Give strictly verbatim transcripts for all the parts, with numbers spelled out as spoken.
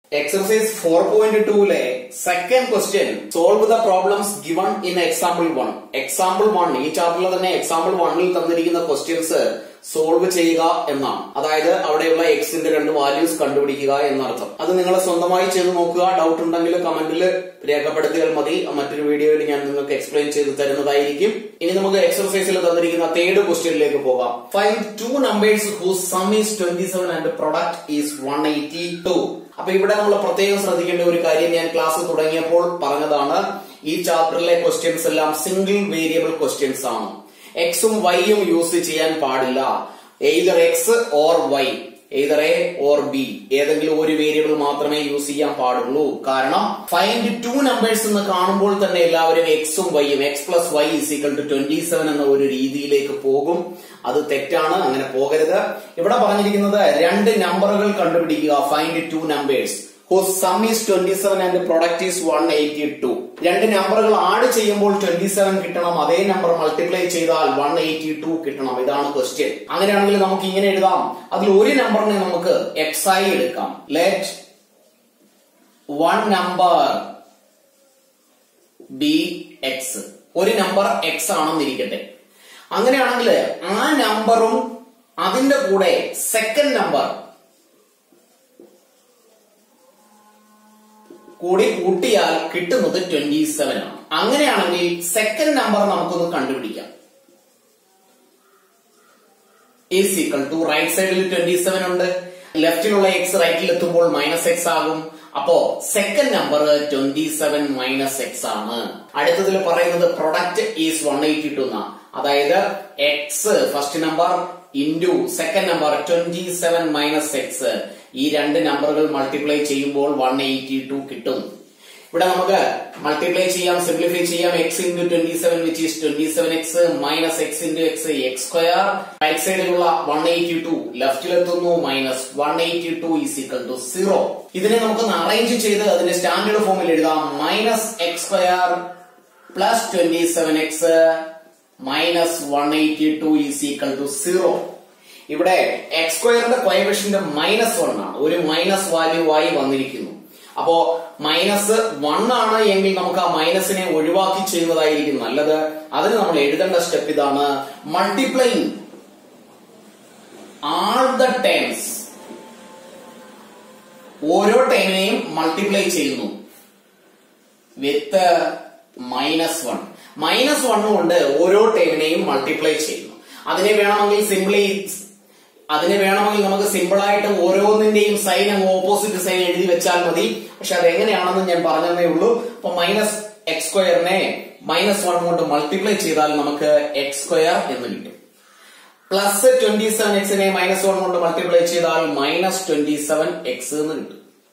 Exercise four point two le second question, solve the problems given in example one. Example one, ഈ ചാപ്റ്ററിൽ തന്നെ example one ൽ തന്നിരിക്കുന്ന questions solve ചെയ്യുക എന്നാണ്. അതായത് അവിടെയുള്ള എക്സിന്റെ രണ്ട് വാല്യൂസ് കണ്ടുപിടിക്കുക എന്നർത്ഥം. അത് നിങ്ങൾ സ്വന്തമായി ചെയ്ത് നോക്കുക. ഡൗട്ട് ഉണ്ടെങ്കിൽ കമന്റിൽ രേഖപ്പെടുത്തിയാൽ മതി. മറ്റൊരു വീഡിയോയിൽ ഞാൻ നിങ്ങൾക്ക് എക്സ്പ്ലെയിൻ ചെയ്ത് തരുന്നതായിരിക്കും. ഇനി നമുക്ക് എക്സർസൈസിൽ തന്നിരിക്കുന്ന തേർഡ് ക്വസ്റ്റ്യനിലേക്ക് പോകാം. Find two numbers whose sum is twenty-seven and product is one eighty-two. അപ്പൊ ഇവിടെ നമ്മൾ പ്രത്യേകം ശ്രദ്ധിക്കേണ്ട ഒരു കാര്യം ഞാൻ ക്ലാസ് തുടങ്ങിയപ്പോൾ പറഞ്ഞതാണ്. ഈ ചാപ്റ്ററിലെ ക്വസ്റ്റ്യൻസ് എല്ലാം സിംഗിൾ വേരിയബിൾ ക്വസ്റ്റ്യൻസ് ആണ്. എക്സും വൈയും യൂസ് ചെയ്യാൻ പാടില്ല. Either X or Y, either A or B, ഏതെങ്കിലും ഒരു വേരിയബിൾ മാത്രമേ യൂസ് ചെയ്യാൻ പാടുള്ളൂ. കാരണം ഫൈൻഡ് ടു നമ്പേഴ്സ് എന്ന് കാണുമ്പോൾ തന്നെ എല്ലാവരും എക്സും വൈയും, X plus Y is equal to twenty seven എന്ന ഒരു രീതിയിലേക്ക് പോകും. അത് തെറ്റാണ്, അങ്ങനെ പോകരുത്. ഇവിടെ പറഞ്ഞിരിക്കുന്നത് രണ്ട് നമ്പറുകൾ കണ്ടുപിടിക്കുക. Find two numbers whose sum is twenty-seven and the product is one eighty-two. രണ്ട് നമ്പറുകൾ ആഡ് ചെയ്യുമ്പോൾ twenty-seven കിട്ടണം, അതേ നമ്പർ മൾട്ടിപ്ലൈ ചെയ്താൽ one eighty-two കിട്ടണം. ഇതാണ് ക്വസ്റ്റ്യൻ. അങ്ങനെയാണെങ്കിൽ നമുക്ക് ഇങ്ങനെ എഴുതാം. അതിൽ ഒരു നമ്പറിനെ നമുക്ക് എക്സ് ആയി എടുക്കാം. Let one number be X. ഒരു നമ്പർ എക്സ് ആണെന്നിരിക്കട്ടെ. അങ്ങനെയാണെങ്കിൽ ആ നമ്പറും അതിന്റെ കൂടെ സെക്കൻഡ് നമ്പർ കൂടി കൂട്ടിയാൽ കിട്ടുന്നത് ട്വന്റി സെവൻ ആണ്. അങ്ങനെയാണെങ്കിൽ സെക്കൻഡ് നമ്പർ നമുക്കൊന്ന് കണ്ടുപിടിക്കാം. ഈസ് ഈക്വൽ ടു റൈറ്റ് സൈഡിൽ ട്വന്റി സെവൻ ഉണ്ട്, ലെഫ്റ്റിലുള്ള എക്സ് റൈറ്റിൽ എത്തുമ്പോൾ മൈനസ് എക്സ് ആകും. അപ്പോ second number twenty seven minus X ആണ്. അടുത്തതിൽ പറയുന്നത് product is one eighty two എന്നാ. അതായത് X first number into second number twenty seven minus X. ഈ രണ്ട് നമ്പറുകൾ മൾട്ടിപ്ലൈ ചെയ്യുമ്പോൾ വൺ എയ്റ്റി ടു കിട്ടും. ഇവിടെ നമുക്ക് മൾട്ടിപ്ലൈ ചെയ്യാം, സിംപ്ലിഫൈ ചെയ്യാം. X into twenty seven which is twenty seven X minus X into X X square. Right സൈഡിലുള്ള വൺ എയ്റ്റി ടു ലെഫ്റ്റിലെത്തുന്നു, minus one eighty two is equal to zero. ഇതിനെ നമുക്കൊന്ന് arrange ചെയ്ത് അതിന്റെ സ്റ്റാൻഡേർഡ് ഫോമിൽ എഴുതാം. Minus X square plus twenty seven X minus one eighty two is equal to zero. ഇവിടെ X സ്ക്വയറിന്റെ കോഎഫിഷ്യന്റ് മൈനസ് വൺ ആണ്, ഒരു മൈനസ് വാല്യൂ ആയി വന്നിരിക്കുന്നു. അപ്പോ മൈനസ് വൺ ആണ് എങ്കിൽ നമുക്ക് ആ മൈനസിനെ ഒഴിവാക്കി ചെയ്യുന്നതായിരിക്കും നല്ലത്. അതിന് നമ്മൾ എഴുതേണ്ട സ്റ്റെപ്പ് ഇതാണ്. മൾട്ടിപ്ലൈങ് ആൾ ദ ടേംസ്, ഓരോ ടേമിനെയും മൾട്ടിപ്ലൈ ചെയ്യുന്നു with minus one. Minus one കൊണ്ട് ഓരോ ടേമിനെയും മൾട്ടിപ്ലൈ ചെയ്യുന്നു. അതിനെ വേണമെങ്കിൽ സിംപ്ലി അതിനെ വേണമെങ്കിൽ നമുക്ക് സിമ്പിൾ ആയിട്ട് ഓരോന്നിന്റെയും സൈൻ അങ്ങ് ഓപ്പോസിറ്റ് സൈൻ എഴുതി വെച്ചാൽ മതി. പക്ഷെ അത് എങ്ങനെയാണെന്ന് ഞാൻ പറഞ്ഞതേ ഉള്ളൂ. അപ്പൊ മൈനസ് എക്സ് സ്ക്വയറിനെ മൈനസ് വൺ കൊണ്ട് മൾട്ടിപ്ലൈ ചെയ്താൽ നമുക്ക് എക്സ് സ്ക്വയർ എന്ന് കിട്ടും. പ്ലസ് ട്വന്റി സെവൻ എക്സിനെ മൈനസ് വൺ കൊണ്ട് മൾട്ടിപ്ലൈ ചെയ്താൽ മൈനസ് ട്വന്റി സെവൻ എക്സ് എന്ന് കിട്ടും.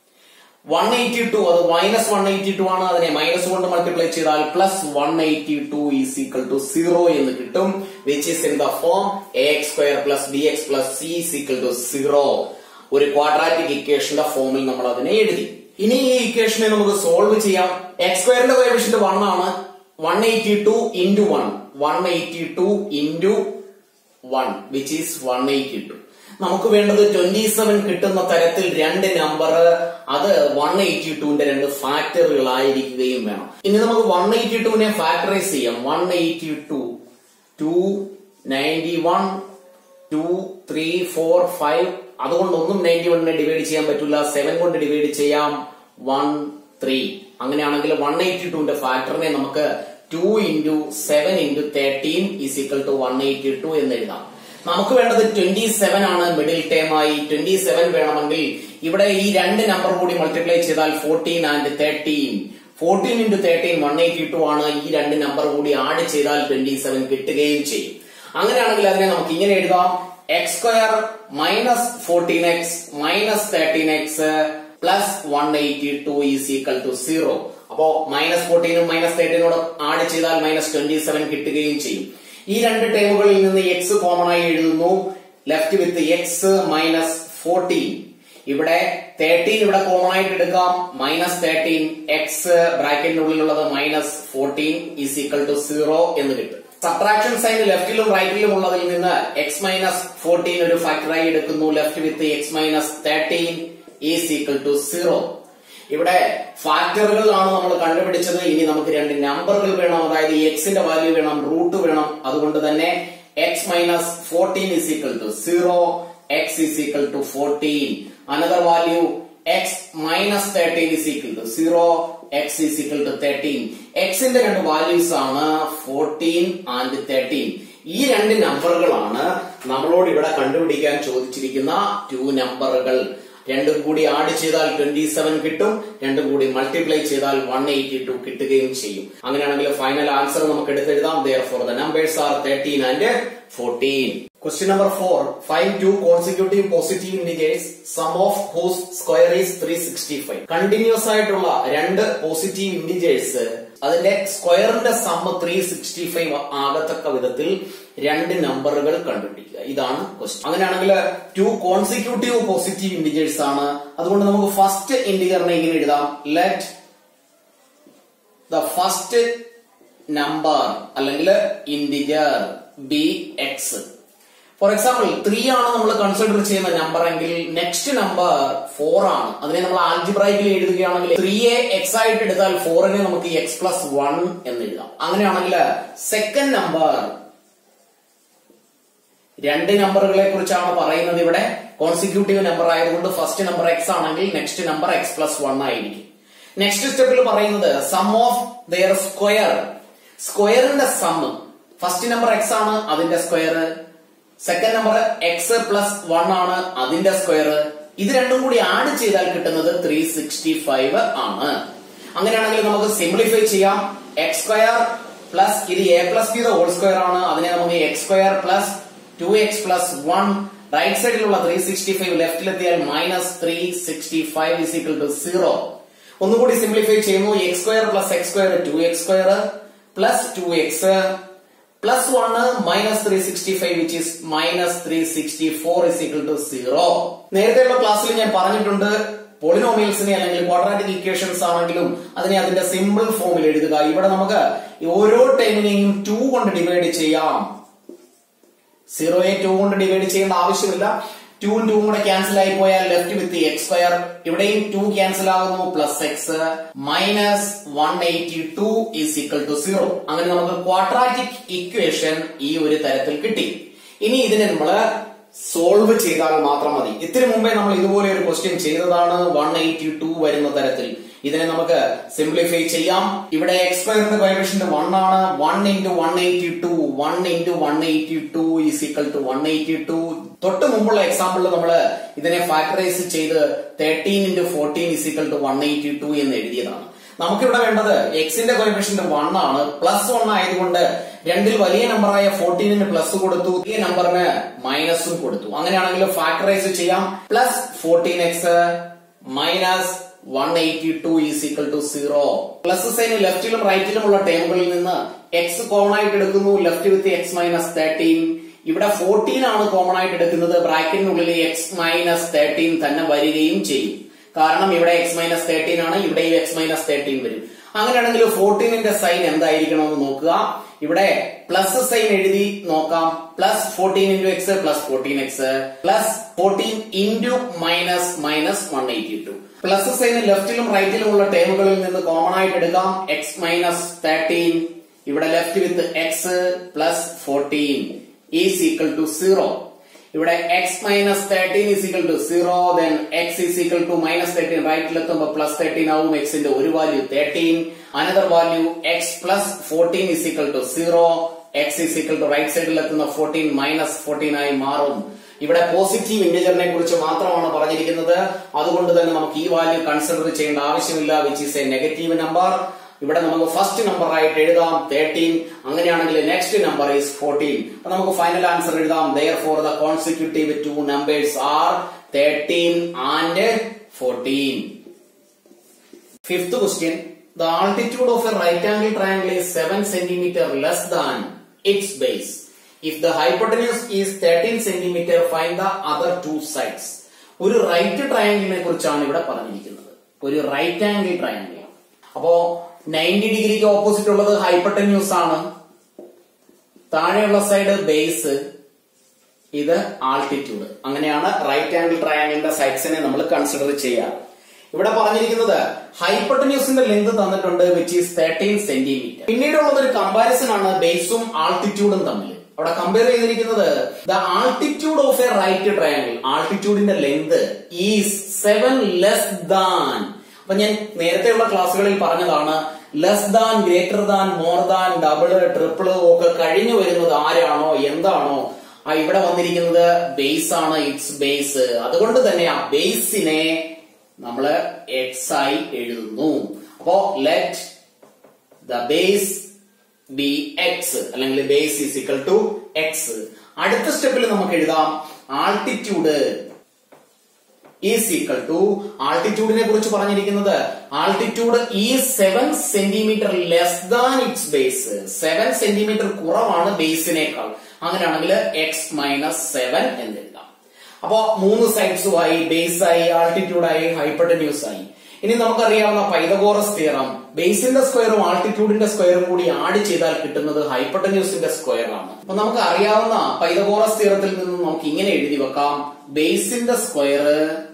വൺ എയ്റ്റി ടു അത് മൈനസ് വൺ എയ്റ്റി ടു ആണ്. അതിനെ മൈനസ് കൊണ്ട് മൾട്ടിപ്ലൈ ചെയ്താൽ plus one eighty two is equal to zero എന്ന് കിട്ടും. Which is in the form A X square plus B X plus C is equal to zero. ഒരു quadratic ഇക്വേഷന്റെ ഫോമിൽ നമ്മൾ അതിനെ എഴുതി. ഇനി ഈ ഇക്വേഷനെ നമുക്ക് സോൾവ് ചെയ്യാം. എക്സ് സ്ക്വയറിന്റെ കോഎഫിഷ്യന്റ് വൺ ആണ്. One eighty two into one, one eighty two into one which is one eighty two. നമുക്ക് വേണ്ടത് ട്വന്റി സെവൻ കിട്ടുന്ന തരത്തിൽ രണ്ട് നമ്പർ അത് വൺ എയ്റ്റി ടുവിന്റെ രണ്ട് ഫാക്ടറുകളായിരിക്കുകയും വേണം. ഇനി നമുക്ക് വൺ എയ്റ്റി ടുവിനെ ഫാക്ടറൈസ് ചെയ്യാം. One eighty two, two ninety one, two three four five. അതുകൊണ്ടൊന്നും നയൻറ്റി വണ്ണിനെ ഡിവൈഡ് ചെയ്യാൻ പറ്റില്ല. സെവൻ കൊണ്ട് ഡിവൈഡ് ചെയ്യാം, വൺ ത്രീ. അങ്ങനെയാണെങ്കിൽ വൺ എയ്റ്റി ടുവിന്റെ ഫാക്ടറിനെ നമുക്ക് two into seven into thirteen is equal to one eighty two എന്ന് എഴുതാം. നമുക്ക് വേണ്ടത് ട്വന്റി സെവൻ ആണ് മിഡിൽ ടേം ആയി. ട്വന്റി സെവൻ വേണമെങ്കിൽ ഇവിടെ ഈ രണ്ട് നമ്പർ കൂടി മൾട്ടിപ്ലൈ ചെയ്താൽ fourteen and thirteen. Fourteen into thirteen one eighty two ആണ്. ഈ രണ്ട് നമ്പർ കൂടി ആഡ് ചെയ്താൽ ട്വന്റി സെവൻ കിട്ടുകയും ചെയ്യും. അങ്ങനെയാണെങ്കിൽ അതിനെ നമുക്ക് ഇങ്ങനെ എഴുതാം. X square minus fourteen X minus thirteen X plus one eighty two is equal to zero. അപ്പോ മൈനസ് ഫോർട്ടീനും മൈനസ് തേർട്ടീനോട് ആഡ് ചെയ്താൽ മൈനസ് ട്വന്റി സെവൻ കിട്ടുകയും ചെയ്യും. ഈ രണ്ട് ടേമുകളിൽ നിന്ന് എക്സ് കോമൺ ആയി എഴുതുന്നു. Left with X minus fourteen. ഇവിടെ തേർട്ടീൻ ഇവിടെ കോമൺ ആയിട്ട് എടുക്കാം. മൈനസ് തേർട്ടീൻ എക്സ് ബ്രാക്കറ്റിനുള്ളിലുള്ളത് minus fourteen is equal to zero എന്ന് കിട്ടും. സബ്ട്രാക്ഷൻ സൈൻ ലെഫ്റ്റിലും റൈറ്റിലും ഉള്ളതിൽ നിന്ന് എക്സ് മൈനസ് ഫോർട്ടീൻ ഒരു ഫാക്ടറായി എടുക്കുന്നു. Left with X minus thirteen is equal to zero. ഇവിടെ ഫാക്ടറുകളാണ് നമ്മൾ കണ്ടുപിടിച്ചത്. ഇനി നമുക്ക് രണ്ട് നമ്പറുകൾ വേണം, അതായത് എക്സിന്റെ വാല്യൂ വേണം, റൂട്ട് വേണം. അതുകൊണ്ട് തന്നെ X minus fourteen is equal to zero, X is equal to fourteen. Another value X minus thirteen is equal to zero, X is equal to thirteen. എക്സിന്റെ രണ്ട് വാല്യൂസ് ആണ് ഫോർട്ടീൻ ആൻഡ് തേർട്ടീൻ. ഈ രണ്ട് നമ്പറുകളാണ് നമ്മളോട് ഇവിടെ കണ്ടുപിടിക്കാൻ ചോദിച്ചിരിക്കുന്ന ടു നമ്പറുകൾ. രണ്ടും കൂടി ആഡ് ചെയ്താൽ ട്വന്റി സെവൻ കിട്ടും, രണ്ടും കൂടി മൾട്ടിപ്ലൈ ചെയ്താൽ വൺ എയ്റ്റി ടു കിട്ടുകയും ചെയ്യും. അങ്ങനെയാണെങ്കിൽ ഫൈനൽ ആൻസർ നമുക്ക് എടുത്തെഴുതാം. Therefore the numbers are thirteen and fourteen. Question number four. Find two consecutive positive integers, sum of whose square is three sixty-five. Continuous ആയിട്ടുള്ള രണ്ട് പോസിറ്റീവ് ഇന്റിജേഴ്സ്, അതിന്റെ സ്ക്വയറിന്റെ സമ്മ് ത്രീ സിക്സ്റ്റി ഫൈവ് ആകത്തക്ക വിധത്തിൽ രണ്ട് നമ്പറുകൾ കണ്ടുപിടിക്കുക. ഇതാണ് ക്വസ്റ്റ്യൻ. അങ്ങനെയാണെങ്കിൽ ടു കോൺസിക്യൂട്ടീവ് പോസിറ്റീവ് ഇന്റിജേഴ്സ് ആണ്. അതുകൊണ്ട് നമുക്ക് ഫസ്റ്റ് ഇന്റിജറിനെ ഇങ്ങനെ എഴുതാം. ലെറ്റ് ദ ഫസ്റ്റ് നമ്പർ അല്ലെങ്കിൽ integer be X. For example three ആണ് നമ്മൾ കൺസിഡർ ചെയ്യുന്ന നമ്പർ എങ്കിൽ നെക്സ്റ്റ് നമ്പർ ഫോർ ആണ്. അതിനെ നമ്മൾ ആൽജിബ്രൈക്കിൽ എഴുതുകയാണെങ്കിൽ ത്രീയെ എക്സ് ആയിട്ട് എടുത്താൽ ഫോറിനെ നമുക്ക് എക്സ് പ്ലസ് വൺ എന്ന് എഴുതാം. അങ്ങനെയാണെങ്കിൽ സെക്കൻഡ് നമ്പർ, രണ്ട് നമ്പറുകളെ കുറിച്ചാണ് പറയുന്നത് ഇവിടെ. കോൺസിക്യൂട്ടീവ് നമ്പർ ആയതുകൊണ്ട് ഫസ്റ്റ് നമ്പർ എക്സ് ആണെങ്കിൽ next number X plus one ആയിരിക്കും. നെക്സ്റ്റ് സ്റ്റെപ്പിൽ പറയുന്നത് സം ഓഫ് ദെയർ സ്ക്വയർ. സ്ക്വയറിന്റെ സമ്മ്, ഫസ്റ്റ് നമ്പർ എക്സ് ആണ്, അതിന്റെ square. Second number X plus one ആണ്, അതിന്റെ സ്ക്വയർ. ഇത് രണ്ടും കൂടി ആഡ് ചെയ്താൽ കിട്ടുന്നത് ത്രീ സിക്സ്റ്റി ഫൈവ് ആണ്. അങ്ങനെയാണെങ്കിൽ നമുക്ക് സിംപ്ലിഫൈ ചെയ്യാം. എക്സ് സ്ക്വയർ പ്ലസ് ഇത് A plus B whole square ആണ്, അതിനെ നമുക്ക് X square plus two X plus one. Right സൈഡിലുള്ള ത്രീ സിക്സ്റ്റി ഫൈവ് ലെഫ്റ്റിലെത്തിയാൽ minus three sixty five is equal to zero. ഒന്നുകൂടി സിംപ്ലിഫൈ ചെയ്യുന്നു. X square plus X square two X square plus two X plus one minus three sixty five which is minus three sixty four is equal to zero. നേരത്തെയുള്ള ക്ലാസ്സിൽ ഞാൻ പറഞ്ഞിട്ടുണ്ട്, പോളിനോമിയൽസിനെ അല്ലെങ്കിൽ quadratic equations ആണെങ്കിലും അതിനെ അതിന്റെ സിമ്പിൾ ഫോമിൽ എഴുതുക. ഇവിടെ നമുക്ക് ഓരോ ടൈമിനെയും ടു കൊണ്ട് ഡിവൈഡ് ചെയ്യാം. സീറോയെ ടു കൊണ്ട് ഡിവൈഡ് ചെയ്യേണ്ട ആവശ്യമില്ല. ടൂവും ടൂവും കൂടെ ക്യാൻസൽ ആയി പോയാൽ ലെഫ്റ്റ് വിത്ത് എക്സ് സ്ക്വയർ. ഇവിടെയും ടു ക്യാൻസൽ ആകുന്നു, plus X minus one eighty two is equal to zero. അങ്ങനെ നമുക്ക് ക്വാഡ്രാറ്റിക് ഇക്വേഷൻ ഈ ഒരു തരത്തിൽ കിട്ടി. ഇനി ഇതിനെ നമ്മള് സോൾവ് ചെയ്താൽ മാത്രം മതി. ഇതിനു മുമ്പേ നമ്മൾ ഇതുപോലെ ഒരു ക്വസ്റ്റ്യൻ ചെയ്തതാണ്, വൺ എയ്റ്റി ടു വരുന്ന തരത്തിൽ. ഇതിനെ നമുക്ക് സിംപ്ലിഫൈ ചെയ്യാം. ഇവിടെ എക്സ് സ്ക്വയറിന്റെ കോഎഫിഷ്യന്റ് വൺ ആണ്. One into one eighty two one into one eighty two is equal to one eighty two. തൊട്ട് മുമ്പുള്ള എക്സാമ്പിളിൽ നമ്മൾ ഇതിനെ ഫാക്ടറൈസ് ചെയ്ത് thirteen into fourteen is equal to one eighty two എന്ന് എഴുതിയതാണ്. നമുക്കിവിടെ വേണ്ടത് എക്സിന്റെ കോഎഫിഷ്യന്റ് വൺ ആണ്. പ്ലസ് വൺ ആയതുകൊണ്ട് രണ്ടിൽ വലിയ നമ്പറായ ഫോർട്ടീനിന് പ്ലസ് കൊടുത്തു, ഈ നമ്പറിന് മൈനസും കൊടുത്തു. അങ്ങനെയാണെങ്കിൽ ഫാക്ടറൈസ് ചെയ്യാം. Plus fourteen X minus one eighty two is equal to zero. Plus sign ലെഫ്റ്റിലും റൈറ്റിലുമുള്ള ടേമുകളിൽ നിന്ന് എക്സ് കോമൺ ആയിട്ട് എടുക്കുന്നു, left with X minus thirteen. ഇവിടെ ഫോർട്ടീൻ ആണ് കോമൺ ആയിട്ട് എടുക്കുന്നത്, ബ്രാക്കറ്റിനുള്ളിൽ എക്സ് മൈനസ് തേർട്ടീൻ തന്നെ വരികയും ചെയ്യും. കാരണം ഇവിടെ എക്സ് മൈനസ് തേർട്ടീൻ ആണ്, ഇവിടെയും എക്സ് മൈനസ് തേർട്ടീൻ വരും. അങ്ങനെയാണെങ്കിൽ ഫോർട്ടീനിന്റെ സൈൻ എന്തായിരിക്കണം എന്ന് നോക്കുക. ഇവിടെ പ്ലസ് സൈൻ എഴുതി നോക്കാം. Plus fourteen into x plus fourteen x plus fourteen into minus minus one eighty two. Plus sign ലെഫ്റ്റിലും റൈറ്റിലുമുള്ള ടേമുകളിൽ നിന്ന് കോമൺ ആയിട്ട് എടുക്കാം. എക്സ് മൈനസ് തേർട്ടീൻ, ഇവിടെ left with x plus fourteen is equal to zero. ഇവിടെ x minus thirteen is equal to zero. Then x is equal to minus thirteen. റൈറ്റിലെത്തുമ്പോൾ plus thirteen ആവും. എക്സിന്റെ ഒരു value thirteen. Another value x plus fourteen is equal to zero. X is equal to right സൈഡിൽ എത്തുന്ന fourteen minus fourteen ആയി മാറും. ഇവിടെ positive ഇന്റിജറിനെ കുറിച്ച് മാത്രമാണ് പറഞ്ഞിരിക്കുന്നത്. അതുകൊണ്ട് തന്നെ നമുക്ക് ഈ വാല്യൂ കൺസിഡർ ചെയ്യേണ്ട ആവശ്യമില്ല, which is a negative number. ഇവിടെ നമുക്ക് ഫസ്റ്റ് നമ്പർ ആയിട്ട് എഴുതാം തേർട്ടീൻ. അങ്ങനെയാണെങ്കിൽ നെക്സ്റ്റ് നമ്പർ ഈസ് ഫോർട്ടീൻ. അപ്പൊ നമുക്ക് ഫൈനൽ ആൻസർ എഴുതാം. Therefore the consecutive two numbers are thirteen and fourteen. Fifth question. The altitude of a right angle triangle is seven centimeters less than its base. If the hypotenuse is thirteen centimeters, find the other two sides. ഒരു right ട്രയാങ്കിളിനെ കുറിച്ചാണ് ഇവിടെ പറഞ്ഞിരിക്കുന്നത്. ഒരു right angle triangle. അപ്പോ ninety ഡിഗ്രിക്ക് opposite ഉള്ളത് hypotenuse ആണ്. താഴെയുള്ള സൈഡ് ബേസ്. ഇത് ആൾട്ടിറ്റ്യൂഡ്. അങ്ങനെയാണ് റൈറ്റ് ആംഗിൾ ട്രയാംഗിളിന്റെ സൈഡ്സിനെ നമ്മൾ കൺസിഡർ ചെയ്യാറ്. ഇവിടെ പറഞ്ഞിരിക്കുന്നത് ഹൈപ്പോട്ടന്യൂസിന്റെ ലെങ്ത് തന്നിട്ടുണ്ട്, വിച്ച് ഈസ് തേർട്ടീൻ സെന്റിമീറ്റർ. പിന്നീടുള്ളത് ഒരു കമ്പാരിസൺ ആണ് ബേസും ആൾട്ടിറ്റ്യൂഡും തമ്മിൽ. അവിടെ കമ്പയർ ചെയ്തിരിക്കുന്നത് the altitude of a right triangle, ആൾട്ടിറ്റ്യൂഡിന്റെ length is seven less than. അപ്പൊ ഞാൻ നേരത്തെയുള്ള ക്ലാസ്സുകളിൽ പറഞ്ഞതാണ്, less than, greater than, more than, double, triple ഒക്കെ കഴിഞ്ഞു വരുന്നത് ആരാണോ എന്താണോ ആ ഇവിടെ വന്നിരിക്കുന്നത് ബേസ് ആണ്, ഇറ്റ്സ് ബേസ്. അതുകൊണ്ട് തന്നെ ആ ബേസിനെ നമ്മള് എക്സ് ആയി എഴുതുന്നു. അപ്പോ let the base be x, അല്ലെങ്കിൽ base is equal to x. അടുത്ത സ്റ്റെപ്പിൽ നമുക്ക് എഴുതാം ആൾട്ടിറ്റ്യൂഡ് ഈസ് ഈക്വൽ ടു, ആൾട്ടിറ്റ്യൂഡിനെ കുറിച്ച് പറഞ്ഞിരിക്കുന്നത് ആൾട്ടിറ്റ്യൂഡ് ഈ seven centimetre less than its base. Seven centimetre കുറവാണ് ബേസിനേക്കാൾ. അങ്ങനെയാണെങ്കിൽ എക്സ് മൈനസ് സെവൻ എന്ന് എഴുതാം. അപ്പോ മൂന്ന് സൈഡ്സുമായി, ബേസായി, ആൾട്ടിറ്റ്യൂഡായി, ഹൈപ്പോട്ടന്യൂസ് ആയി. ഇനി നമുക്കറിയാവുന്ന പൈതഗോറസ് തിയറം, ബേസിന്റെ സ്ക്വയറും ആൾട്ടിറ്റ്യൂഡിന്റെ സ്ക്വയറും കൂടി ആഡ് ചെയ്താൽ കിട്ടുന്നത് ഹൈപ്പോട്ടന്യൂസിന്റെ സ്ക്വയർ ആണ്. അപ്പൊ നമുക്ക് അറിയാവുന്ന പൈതഗോറസ് തിയറത്തിൽ നിന്ന് നമുക്ക് ഇങ്ങനെ എഴുതി വെക്കാം, ബേസിന്റെ സ്ക്വയർ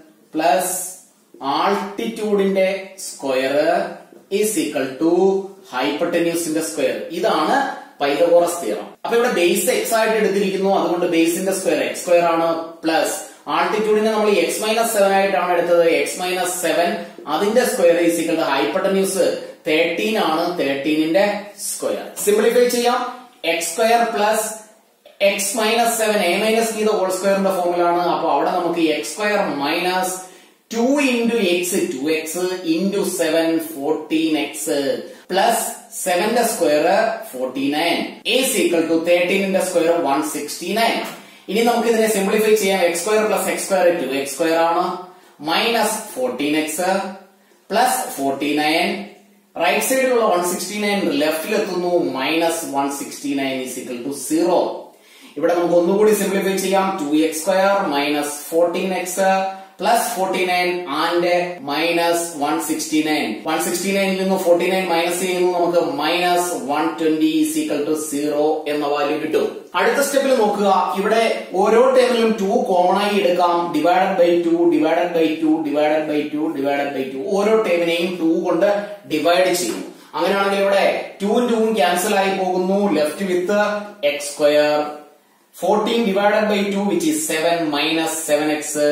പ്ലസ് ആൾട്ടിറ്റ്യൂഡിന്റെ സ്ക്വയർ ഈസ് ഈക്വൽ ടു ഹൈപ്പോട്ടന്യൂസിന്റെ സ്ക്വയർ. ഇതാണ് പൈതഗോറസ് തിയറം. അപ്പൊ ഇവിടെ ബേസ് എക്സ് ആയിട്ട് എടുത്തിരിക്കുന്നു, അതുകൊണ്ട് ബേസിന്റെ സ്ക്വയർ എക്സ് സ്ക്വയർ ആണ്, പ്ലസ് ആൾട്ടിറ്റ്യൂഡിനെ നമ്മൾ എക്സ് മൈനസ് സെവൻ ആയിട്ടാണ് എടുത്തത്, എക്സ് മൈനസ് സെവൻ അതിന്റെ square is equal to hypotenuse thirteen ആണ്, തേർട്ടീനിന്റെ സ്ക്വയർ. സിംപ്ലിഫൈ ചെയ്യാം, X square plus X minus seven a minus b whole സ്ക്വയറിന്റെ ഫോർമുലാണ്. അപ്പൊ അവിടെ നമുക്ക് X square minus two into x, two x into seven fourteen x plus സെവന്റെ square forty nine is equal to തേർട്ടീനിന്റെ square one sixty nine. ഇനി നമുക്ക് ഇതിനെ സിംപ്ലിഫൈ ചെയ്യാം, X square plus X square two X square ആണ്, minus fourteen x plus forty nine, right സൈഡിലുള്ള one sixty nine ലെഫ്റ്റിലെത്തുന്നു, minus one sixty nine is equal to zero. ഇവിടെ നമുക്ക് ഒന്നുകൂടി സിംപ്ലിഫൈ ചെയ്യാം, two X square minus fourteen x plus forty nine and minus one sixty nine. One sixty നയനിൽ നിന്ന് forty nine minus ചെയ്യുന്നു, നമുക്ക് minus one twenty is equal to zero എന്ന value കിട്ടും. അടുത്ത സ്റ്റെപ്പിൽ നോക്കുക, ഇവിടെ ഓരോ ടേമിലും ടു കോമൺ ആയി എടുക്കാം, divided by two, divided by two, divided by two, divided by two. ഓരോ ടേമിനെയും ടു കൊണ്ട് ഡിവൈഡ് ചെയ്യുന്നു. അങ്ങനെയാണെങ്കിൽ ഇവിടെ ടൂവും ടൂവും ക്യാൻസൽ ആയി പോകുന്നു, left with X square, fourteen divided by two which is seven minus seven x,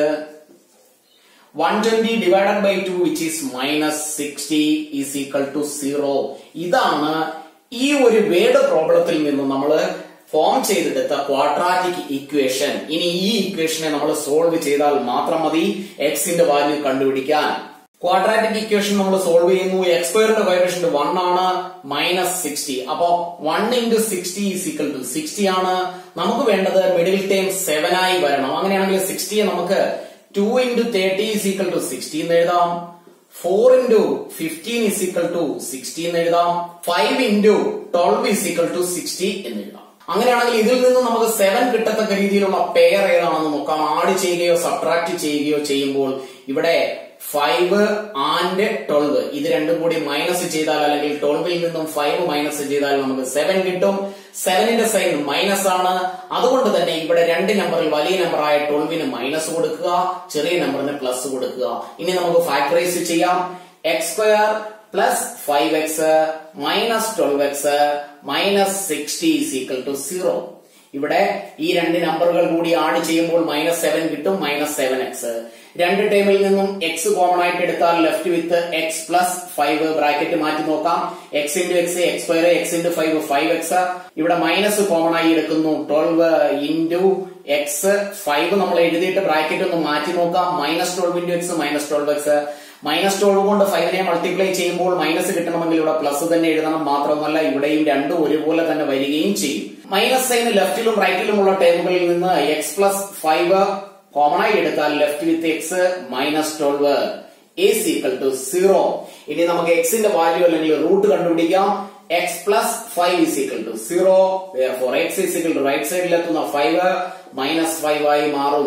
one twenty divided by two which is minus sixty is equal to zero. ഇതാണ് ഈ ഒരു വേർഡ് പ്രോബ്ലത്തിൽ നിന്ന് നമ്മൾ ഫോം ചെയ്തെടുത്ത ക്വാഡ്രാറ്റിക് ഇക്വേഷൻ. ഇനി ഈ ഇക്വേഷനെ നമ്മൾ solve ചെയ്താൽ മാത്രം മതി എക്സിന്റെ വാല്യൂ കണ്ടുപിടിക്കാൻ. ക്വാഡ്രാറ്റിക് ഇക്വേഷൻ നമ്മൾ സോൾവ് ചെയ്യുന്നു, എക്സ് സ്ക്വയറിന്റെ കോഎഫിഷ്യന്റ് വൺ ആണ്, മൈനസ് സിക്സ്റ്റി. അപ്പോ one into sixty is equal to sixty ആണ്. നമുക്ക് വേണ്ടത് മിഡിൽ ടേം സെവൻ ആയി വരണം. അങ്ങനെയാണെങ്കിൽ സിക്സ്റ്റിയെ നമുക്ക് two into thirty is equal to sixty എന്ന് എഴുതാം, four into fifteen is equal to sixty എന്ന് എഴുതാം, five into twelve is equal to sixty എന്ന് എഴുതാം. അങ്ങനെയാണെങ്കിൽ ഇതിൽ നിന്ന് നമുക്ക് സെവൻ കിട്ടത്തക്ക രീതിയിലുള്ള പെയർ ഏതാണെന്ന് നോക്കാം. ആഡ് ചെയ്യുകയോ സബ്ട്രാക്ട് ചെയ്യുകയോ ചെയ്യുമ്പോൾ ഇവിടെ ഫൈവ് ആൻഡ് ട്വൽവ് ഇത് രണ്ടും കൂടി മൈനസ് ചെയ്താൽ, അല്ലെങ്കിൽ ട്വൽവിൽ നിന്നും ഫൈവ് മൈനസ് ചെയ്താൽ നമുക്ക് സെവൻ കിട്ടും. സെവനിന്റെ സൈൻ മൈനസ് ആണ്, അതുകൊണ്ട് തന്നെ ഇവിടെ രണ്ട് നമ്പറിൽ വലിയ നമ്പറായ ട്വൽവിന് മൈനസ് കൊടുക്കുക, ചെറിയ നമ്പറിന് പ്ലസ് കൊടുക്കുക. ഇനി നമുക്ക് ഫാക്ടറൈസ് ചെയ്യാം, X square plus five x minus twelve x minus sixty is equal to zero. ഇവിടെ ഈ രണ്ട് നമ്പറുകൾ കൂടി ആഡ് ചെയ്യുമ്പോൾ മൈനസ് സെവൻ കിട്ടും, മൈനസ് സെവൻ എക്സ്. രണ്ട് ടേമിൽ നിന്നും എക്സ് കോമൺ ആയിട്ട് എടുത്താൽ left with x plus five, bracket മാറ്റി നോക്കാം, x into x X square, x into five five x. ഇവിടെ മൈനസ് കോമൺ ആയി എടുക്കുന്നു, ട്വൽവ് ഇന്റു എക്സ്, ഫൈവ് നമ്മൾ എഴുതിയിട്ട് ബ്രാക്കറ്റ് ഒന്ന് മാറ്റി നോക്കാം, minus twelve into x minus twelve x. Minus twelve കൊണ്ട് ഫൈവിനെ മൾട്ടിപ്ലൈ ചെയ്യുമ്പോൾ മൈനസ് കിട്ടണമെങ്കിൽ ഇവിടെ പ്ലസ് തന്നെ എഴുതണം. മാത്രമല്ല ഇവിടെയും രണ്ടും ഒരുപോലെ തന്നെ വരികയും ചെയ്യും. മൈനസ് സൈന് ലെഫ്റ്റിലും റൈറ്റിലുമുള്ള ടേമുകളിൽ നിന്ന് എക്സ് പ്ലസ് ഫൈവ് കോമൺ ആയി എടുത്താൽ left with X minus twelve is equal to zero. ഇനി നമുക്ക് എക്സിന്റെ വാല്യൂ അല്ലെങ്കിൽ റൂട്ട് കണ്ടുപിടിക്കാം. X plus five is equal to zero. For x is equal to right സൈഡിലെത്തുന്ന ഫൈവ് മൈനസ് ഫൈവ് ആയി മാറും.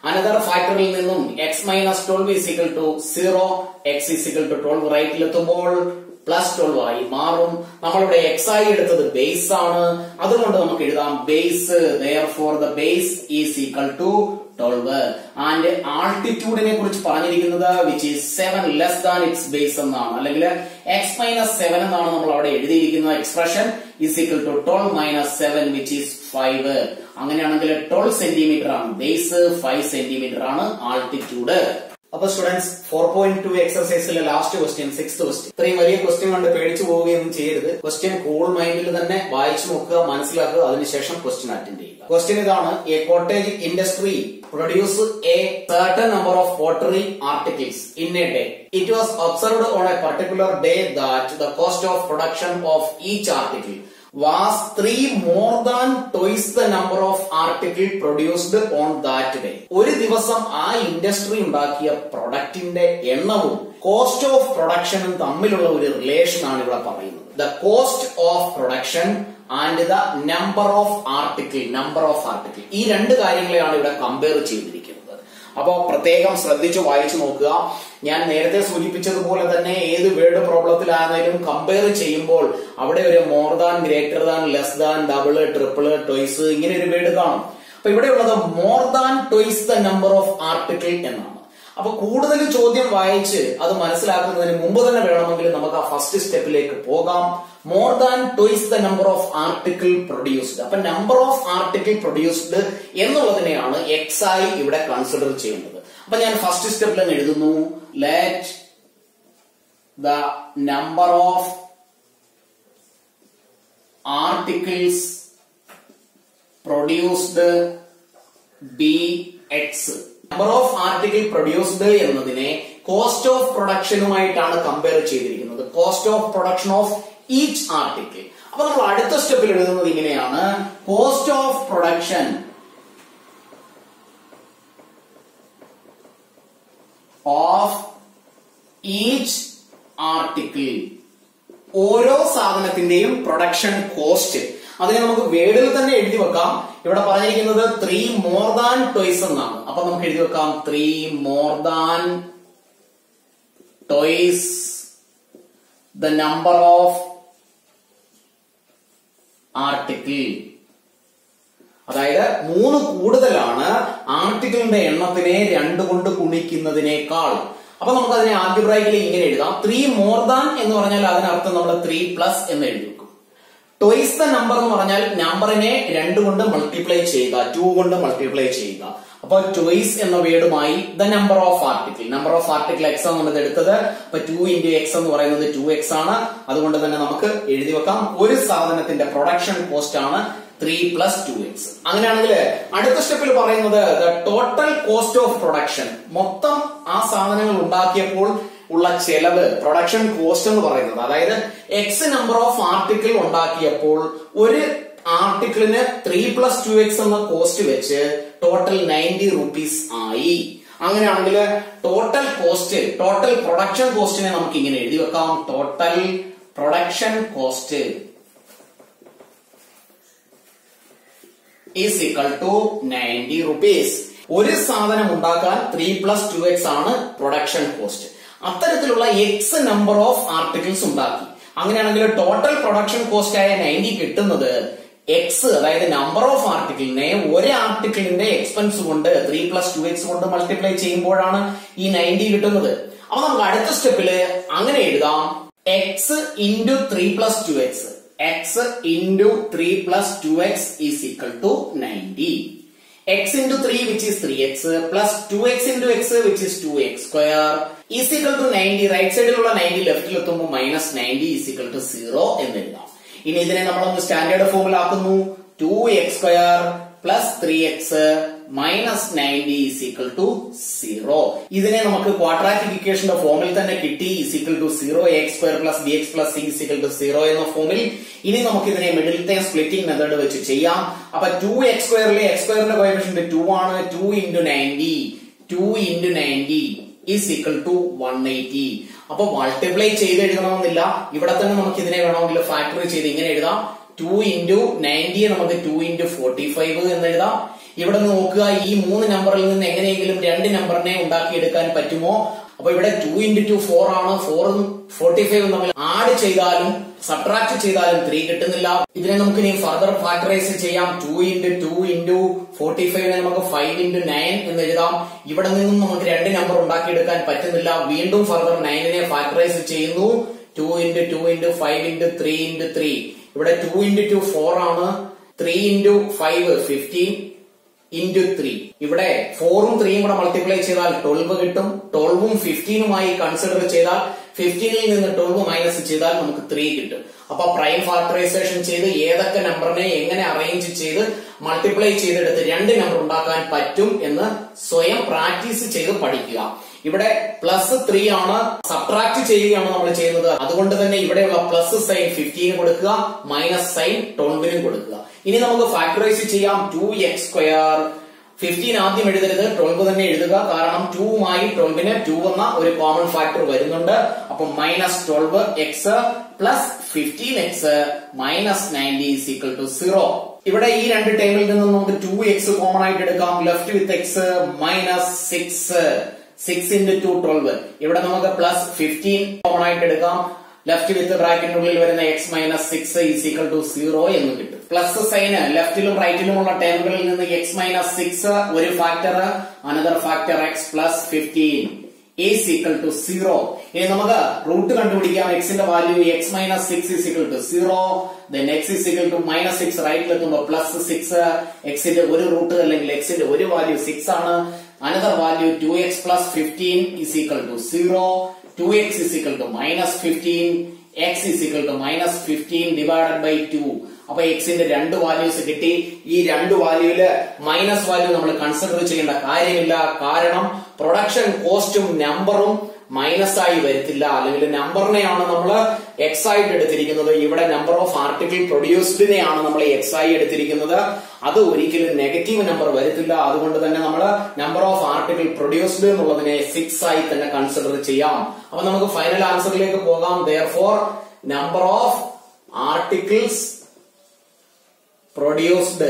അനദർ ഫാക്ടറിൽ നിന്നും x minus twelve is equal to zero, X is equal to twelve റൈറ്റിലെത്തുമ്പോൾ plus twelve ആയി മാറും. നമ്മളിവിടെ X ആയി എടുത്തത് ബേസ് ആണ്, അതുകൊണ്ട് നമുക്ക് എഴുതാം base therefore the base is equal to twelve. And ആൾട്ടിറ്റ്യൂഡിനെ കുറിച്ച് പറഞ്ഞിരിക്കുന്നത് which is seven less than its base എന്നാണ്, അല്ലെങ്കിൽ എക്സ് മൈനസ് സെവൻ എന്നാണ് നമ്മൾ അവിടെ എഴുതിയിരിക്കുന്ന expression is equal to twelve minus seven which is five. അങ്ങനെയാണെങ്കിൽ ട്വൽവ് സെന്റിമീറ്റർ ആണ് ബേസ്, ഫൈവ് സെന്റിമീറ്റർ ആണ് ആൾട്ടിറ്റ്യൂഡ്. അപ്പൊ സ്റ്റുഡൻസ് ഫോർ പോയിന്റ് ടു എക്സർസൈസിലെ ലാസ്റ്റ് ക്വസ്റ്റ്യൻ, സിക്സ്ത് ക്വസ്റ്റ്യൻ. ഇത്രയും വലിയ ക്വസ്റ്റ്യൻ കണ്ട് പേടിച്ചു പോവുകയൊന്നും ചെയ്യരുത്. ക്വസ്റ്റ്യൻ കൂൾ മൈൻഡിൽ തന്നെ വായിച്ചു നോക്കുക, മനസ്സിലാക്കുക, അതിനുശേഷം ക്വസ്റ്റ്യൻ അറ്റൻഡ് ചെയ്യുക. ക്വസ്റ്റ്യൻ ഇതാണ്: a cottage industry produce a certain number of pottery articles in a day. It was observed on a particular day that the cost of production of each article was three more than twice the number of article produced on that day. ഒരു ദിവസം ആ industry ഉണ്ടാക്കിയ പ്രൊഡക്റ്റിന്റെ എണ്ണവും cost of പ്രൊഡക്ഷനും തമ്മിലുള്ള ഒരു relation ആണ് ഇവിടെ പറയുന്നത്. The cost of production and the number of article number of article ഈ രണ്ട് കാര്യങ്ങളെയാണ് ഇവിടെ കമ്പയർ ചെയ്തിരിക്കുന്നത്. അപ്പോ പ്രത്യേകം ശ്രദ്ധിച്ച് വായിച്ചു നോക്കുക. ഞാൻ നേരത്തെ സൂചിപ്പിച്ചതുപോലെ തന്നെ ഏത് വേർഡ് പ്രോബ്ലത്തിലാണെങ്കിലും കമ്പയർ ചെയ്യുമ്പോൾ അവിടെ ഒരു more than, greater than, less than, double, triple, twice ഇങ്ങനെ ഒരു വേർഡ് കാണും. അപ്പൊ ഇവിടെയുള്ളത് more than twice the number of article എന്നാണ്. അപ്പൊ കൂടുതൽ ചോദ്യം വായിച്ച് അത് മനസ്സിലാക്കുന്നതിന് മുമ്പ് തന്നെ വേണമെങ്കിൽ നമുക്ക് ആ ഫസ്റ്റ് സ്റ്റെപ്പിലേക്ക് പോകാം. More than twice the number of article produced. അപ്പൊ നമ്പർ ഓഫ് ആർട്ടിക്കിൾ പ്രൊഡ്യൂസ്ഡ് എന്നുള്ളതിനെയാണ് എക്സ് ആയി ഇവിടെ കൺസിഡർ ചെയ്യുന്നത്. അപ്പൊ ഞാൻ ഫസ്റ്റ് സ്റ്റെപ്പിൽ തന്നെ എഴുതുന്നു: let the number of articles produced be x. Number of article produced എന്നതിനെ കോസ്റ്റ് ഓഫ് പ്രൊഡക്ഷനുമായിട്ടാണ് കമ്പയർ ചെയ്തിരിക്കുന്നത്. Cost of production of each article. അപ്പൊ നമ്മൾ അടുത്ത സ്റ്റെപ്പിൽ എഴുതുന്നത് ഇങ്ങനെയാണ്: cost of production of each article. ഓരോ സാധനത്തിന്റെയും പ്രൊഡക്ഷൻ കോസ്റ്റ്. അതിനെ നമുക്ക് വേർഡിൽ തന്നെ എഴുതി വെക്കാം. ഇവിടെ പറഞ്ഞിരിക്കുന്നത് ത്രീ മോർ ദാൻ ട്വൈസ് എന്നാണ്. അപ്പൊ നമുക്ക് എഴുതി വെക്കാം three more than twice the number of article. അതായത് മൂന്ന് കൂടുതലാണ് ആർട്ടിക്കിളിന്റെ എണ്ണത്തിനെ രണ്ട് കൊണ്ട് ഗുണിക്കുന്നതിനേക്കാൾ. അപ്പൊ നമുക്ക് അതിനെ ആൽജിബ്രായിക്കലി ഇങ്ങനെ എഴുതാം: ത്രീ മോർ ദാൻ എന്ന് പറഞ്ഞാൽ അതിനർത്ഥം നമ്മൾ ത്രീ പ്ലസ് എന്ന് എഴുതി വെക്കും. ട്വൈസ് ദ നമ്പർ എന്ന് പറഞ്ഞാൽ നമ്പറിനെ രണ്ട് കൊണ്ട് മൾട്ടിപ്ലൈ ചെയ്യുക, ടു കൊണ്ട് മൾട്ടിപ്ലൈ ചെയ്യുക. അപ്പൊ ട്വൈസ് എന്ന വേർഡുമായി the number of article, number of article x ആണ് നമ്മൾ എടുത്തത്. അപ്പൊ ടു ഇന്റു എക്സ് എന്ന് പറയുന്നത് ടു എക്സ് ആണ്. അതുകൊണ്ട് തന്നെ നമുക്ക് എഴുതി വെക്കാം ഒരു സാധനത്തിന്റെ പ്രൊഡക്ഷൻ കോസ്റ്റ് ആണ് ത്രീ പ്ലസ് ടു എക്സ്. അങ്ങനെയാണെങ്കിൽ അടുത്ത സ്റ്റെപ്പിൽ പറയുന്നത് the total cost of production. മൊത്തം ആ സാധനങ്ങൾ ഉണ്ടാക്കിയപ്പോൾ ഉള്ള ചെലവ്, പ്രൊഡക്ഷൻ കോസ്റ്റ് എന്ന് പറയുന്നത്. അതായത് എക്സ് നമ്പർ ഓഫ് ആർട്ടിക്കിൾ ഉണ്ടാക്കിയപ്പോൾ ഒരു ആർട്ടിക്കിളിന് ത്രീ പ്ലസ് ടു എക്സ് എന്ന കോസ്റ്റ് വെച്ച് ടോട്ടൽ നയൻറ്റി റുപ്പീസ് ആയി. അങ്ങനെയാണെങ്കിൽ ടോട്ടൽ കോസ്റ്റ്, ടോട്ടൽ പ്രൊഡക്ഷൻ കോസ്റ്റിനെ നമുക്ക് ഇങ്ങനെ എഴുതി വെക്കാം: total production cost is equal to ninety rupees. ഒരു സാധനം ഉണ്ടാക്കാൻ ത്രീ പ്ലസ് ടു എക്സ് ആണ് പ്രൊഡക്ഷൻ കോസ്റ്റ്. അത്തരത്തിലുള്ള എക്സ് നമ്പർ ഓഫ് ആർട്ടിക്കിൾസ് ഉണ്ടാക്കി. അങ്ങനെയാണെങ്കിൽ ടോട്ടൽ പ്രൊഡക്ഷൻ കോസ്റ്റ് ആയ നയൻറ്റി കിട്ടുന്നത് എക്സ്, അതായത് നമ്പർ ഓഫ് ആർട്ടിക്കിളിനെ ഒരു ആർട്ടിക്കിളിന്റെ എക്സ്പെൻസ് കൊണ്ട് ത്രീ പ്ലസ് ടു എക്സ് കൊണ്ട് മൾട്ടിപ്ലൈ ചെയ്യുമ്പോഴാണ് ഈ നയൻറ്റി കിട്ടുന്നത്. അപ്പൊ നമുക്ക് അടുത്ത സ്റ്റെപ്പില് അങ്ങനെ എഴുതാം: x into three plus two x. X into three plus two x is equal to ninety. x into three which is three x plus two x into x which is two x square is equal to ninety. Right സൈഡിലുള്ള ninety ലെഫ്റ്റിൽ എത്തുമ്പോൾ minus ninety is equal to zero എന്ന് എഴുതാം. ഇനി ഇതിനെ നമ്മളൊന്ന് standard ഫോമിലാക്കുന്നു: two X square plus three x minus ninety is equal to zero. ഇതിനെ നമുക്ക് ക്വാഡ്രാറ്റിക് ഇക്വേഷന്റെ ഫോമിൽ തന്നെ കിട്ടി: is equal to zero, x square plus B X plus c is equal to zero എന്ന ഫോമിൽ. ഇനി നമുക്ക് ഇതിനെ മിഡിലത്തെ സ്പ്ലിറ്റിംഗ് മെത്തേഡ് വെച്ച് ചെയ്യാം. അപ്പൊ ടു എക്സ് സ്ക്വയറിലെ എക്സ് സ്ക്വയറിന്റെ കോഎഫിഷ്യന്റ് ടു ആണ്. Two into ninety, two into ninety is equal to one eighty. അപ്പൊ മൾട്ടിപ്ലൈ ചെയ്ത് എഴുതണമെന്നില്ല, ഇവിടെ തന്നെ നമുക്ക് ഇതിനെ വേണമെങ്കിൽ ഫാക്ടറി ചെയ്ത് ഇങ്ങനെ എഴുതാം: ടു ഇൻറ്റു നയൻറ്റിയെ നമുക്ക് ടു ഇൻറ്റു ഫോർട്ടി ഫൈവ് എന്ന് എഴുതാം. ഇവിടെ നിന്ന് നോക്കുക, ഈ മൂന്ന് നമ്പറിൽ നിന്ന് എങ്ങനെയെങ്കിലും രണ്ട് നമ്പറിനെ ഉണ്ടാക്കിയെടുക്കാൻ പറ്റുമോ? അപ്പൊ ഇവിടെ ടു ഇന്റു ടു ഫോർ ആണ്. ഫോറും ഫോർട്ടി ഫൈവും തമ്മിൽ ആഡ് ചെയ്താലും സബ്ട്രാക്ട് ചെയ്താലും ത്രീ കിട്ടുന്നില്ല. ഇതിനെ നമുക്ക് ഇനി ഫർദർ ഫാക്ടറൈസ് ചെയ്യാം. Two into two into forty ഫൈവിനെ നമുക്ക് ഫൈവ് ഇന്റു നയൻ എന്ന് എഴുതാം. ഇവിടെ നിന്നും നമുക്ക് രണ്ട് നമ്പർ ഉണ്ടാക്കിയെടുക്കാൻ പറ്റുന്നില്ല. വീണ്ടും ഫർദർ നയനിനെ ഫാക്ടറൈസ് ചെയ്യുന്നു. Two into two into five into three into three. ഇവിടെ ടു ഇന്റു ടു ഫോർ ആണ്. Three into five fifteen into three. ഇവിടെ ഫോറും ത്രീയും കൂടെ മൾട്ടിപ്ലൈ ചെയ്താൽ ട്വൽവ് കിട്ടും. ട്വൽവും ഫിഫ്റ്റീനുമായി കൺസിഡർ ചെയ്താൽ ഫിഫ്റ്റീനിൽ നിന്ന് ട്വൽവ് മൈനസ് ചെയ്താൽ നമുക്ക് ത്രീ കിട്ടും. അപ്പൊ പ്രൈം ഫാക്ടറൈസേഷൻ ചെയ്ത് ഏതൊക്കെ നമ്പറിനെ എങ്ങനെ അറേഞ്ച് ചെയ്ത് മൾട്ടിപ്ലൈ ചെയ്തെടുത്ത് രണ്ട് നമ്പർ ഉണ്ടാക്കാൻ പറ്റും എന്ന് സ്വയം പ്രാക്ടീസ് ചെയ്ത് പഠിക്കുക. ഇവിടെ പ്ലസ് ത്രീ ആണ്, സബ്ട്രാക്ട് ചെയ്യുകയാണ് നമ്മൾ ചെയ്യുന്നത്. അതുകൊണ്ട് തന്നെ ഇവിടെയുള്ള പ്ലസ് സൈൻ ഫിഫ്റ്റീന് കൊടുക്കുക, മൈനസ് സൈൻ ട്വൽവിനും കൊടുക്കുക. ഇനി നമുക്ക് ഫാക്ടറൈസ് ചെയ്യാം. Two X square. ഫിഫ്റ്റീൻ ആദ്യം എഴുതരുത്, ട്വൽവ് തന്നെ എഴുതുക. കാരണം ടൂവുമായി ട്വൽവിന് ടു എന്ന ഒരു കോമൺ ഫാക്ടർ വരുന്നുണ്ട്. അപ്പൊ minus twelve x plus fifteen x minus ninety is equal to zero. ഇവിടെ ഈ രണ്ട് ടേമിൽ നിന്നും നമുക്ക് ടു എക്സ് കോമൺ ആയിട്ട് എടുക്കാം. Left with X minus six. Six into two twelve. ഇവിടെ നമുക്ക് പ്ലസ് ഫിഫ്റ്റീൻ കോമൺ ആയിട്ട് എടുക്കാം. ലെഫ്റ്റ് വിത്ത് ബ്രാക്കറ്റിനുള്ളിൽ വരുന്ന x minus six is equal to zero എന്ന് കിട്ടും. പ്ലസ് സൈന് ലെഫ്റ്റിലും റൈറ്റിലുമുള്ള ടേമുകളിൽ നിന്ന് എക്സ് മൈനസ് സിക്സ് ഒരു factor, another factor x plus fifteen is equal to zero. ഇനി നമുക്ക് റൂട്ട് കണ്ടുപിടിക്കാം. എക്സിന്റെ value X minus six is equal to zero. Then x is equal to minus six. റൈറ്റിലെത്തുമ്പോൾ പ്ലസ് സിക്സ്. എക്സിന്റെ ഒരു root അല്ലെങ്കിൽ എക്സിന്റെ ഒരു വാല്യൂ സിക്സ് ആണ്. Another value two X plus fifteen is equal to zero. Two x is equal to minus fifteen. X is equal to minus fifteen divided by two. അപ്പൊ എക്സിന്റെ രണ്ട് values കിട്ടി. ഈ രണ്ട് വാല്യൂല് മൈനസ് വാല്യൂ നമ്മൾ consider ചെയ്യേണ്ട കാര്യമില്ല. കാരണം പ്രൊഡക്ഷൻ കോസ്റ്റും നമ്പറും മൈനസ് ആയി വരത്തില്ല. അല്ലെങ്കിൽ നമ്പറിനെയാണ് നമ്മൾ എക്സ് ആയിട്ട് എടുത്തിരിക്കുന്നത്. ഇവിടെ നമ്പർ ഓഫ് ആർട്ടിക്കിൾ പ്രൊഡ്യൂസ്ഡിനെയാണ് നമ്മൾ എക്സ് ആയി എടുത്തിരിക്കുന്നത്. അത് ഒരിക്കലും നെഗറ്റീവ് നമ്പർ വരത്തില്ല. അതുകൊണ്ട് തന്നെ നമ്മൾ നമ്പർ ഓഫ് ആർട്ടിക്കിൾ പ്രൊഡ്യൂസ്ഡ് എന്നുള്ളതിനെ സിക്സ് ആയി തന്നെ കൺസിഡർ ചെയ്യാം. അപ്പൊ നമുക്ക് ഫൈനൽ ആൻസറിലേക്ക് പോകാം. therefore number of articles produced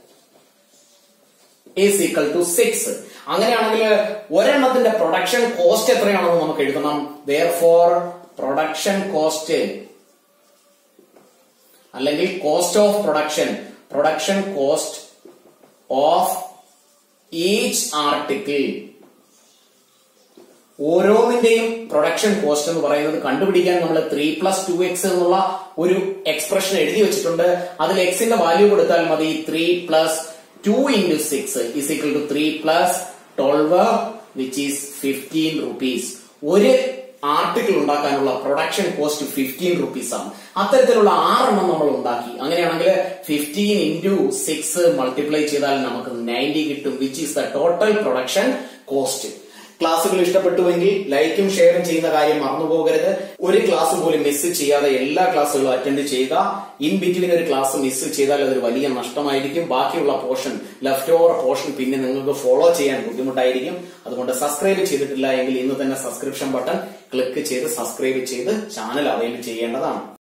is equal to six. അങ്ങനെയാണെങ്കിൽ ഒരെണ്ണത്തിന്റെ പ്രൊഡക്ഷൻ കോസ്റ്റ് എത്രയാണെന്ന് നമുക്ക് എഴുതണം. therefore പ്രൊഡക്ഷൻ കോസ്റ്റ് അല്ലെങ്കിൽ cost of production, production cost of each article. ഓരോന്നിന്റെയും പ്രൊഡക്ഷൻ കോസ്റ്റ് എന്ന് പറയുന്നത് കണ്ടുപിടിക്കാൻ നമ്മൾ ത്രീ പ്ലസ് ടു എക്സ് എന്നുള്ള ഒരു എക്സ്പ്രഷൻ എഴുതി വെച്ചിട്ടുണ്ട്. അതിൽ എക്സിന്റെ വാല്യൂ കൊടുത്താൽ മതി. Three plus two into six is equal to three plus twelve which is fifteen rupees. ഒരു ആർട്ടിക്കിൾ ഉണ്ടാക്കാനുള്ള പ്രൊഡക്ഷൻ കോസ്റ്റ് ഫിഫ്റ്റീൻ റുപ്പീസ് ആണ്. അത്തരത്തിലുള്ള ആറെണ്ണം നമ്മൾ ഉണ്ടാക്കി. അങ്ങനെയാണെങ്കിൽ ഫിഫ്റ്റീൻ ഇന്റു സിക്സ് മൾട്ടിപ്ലൈ ചെയ്താൽ നമുക്ക് നയൻറ്റി കിട്ടും, which is the total production cost. ക്ലാസ്സുകൾ ഇഷ്ടപ്പെട്ടുവെങ്കിൽ ലൈക്കും ഷെയറും ചെയ്യുന്ന കാര്യം മറന്നുപോകരുത്. ഒരു ക്ലാസ് പോലും മിസ് ചെയ്യാതെ എല്ലാ ക്ലാസ്സുകളും അറ്റൻഡ് ചെയ്യുക. ഇൻ ബിറ്റ്വീൻ ഒരു ക്ലാസ് മിസ് ചെയ്താൽ അതൊരു വലിയ നഷ്ടമായിരിക്കും. ബാക്കിയുള്ള പോർഷൻ, ലെഫ്റ്റ് ഓവർ പോർഷൻ പിന്നെ നിങ്ങൾക്ക് ഫോളോ ചെയ്യാൻ ബുദ്ധിമുട്ടായിരിക്കും. അതുകൊണ്ട് സബ്സ്ക്രൈബ് ചെയ്തിട്ടില്ല എങ്കിൽ ഇന്ന് തന്നെ സബ്സ്ക്രിപ്ഷൻ ബട്ടൺ ക്ലിക്ക് ചെയ്ത് സബ്സ്ക്രൈബ് ചെയ്ത് ചാനൽ അവൈൽ ചെയ്യേണ്ടതാണ്.